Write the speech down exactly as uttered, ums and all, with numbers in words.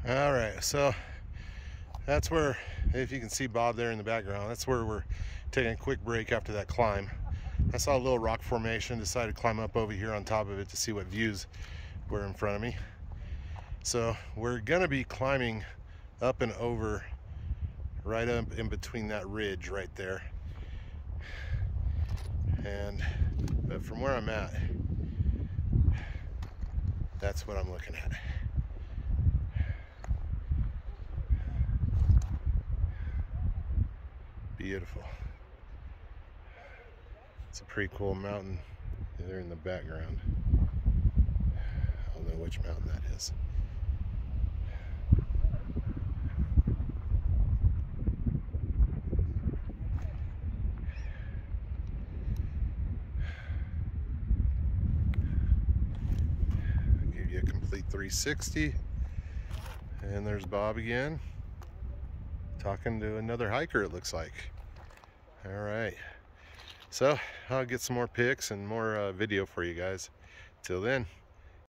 All right, so that's where, if you can see Bob there in the background, that's where we're taking a quick break after that climb. I saw a little rock formation, decided to climb up over here on top of it to see what views were in front of me. So we're gonna be climbing up and over, right up in between that ridge right there. And but from where I'm at, that's what I'm looking at. Beautiful. It's a pretty cool mountain there in the background. I don't know which mountain that is. I'll give you a complete three sixty. And there's Bob again, talking to another hiker, it looks like. All right. So I'll get some more pics and more uh, video for you guys. Till then.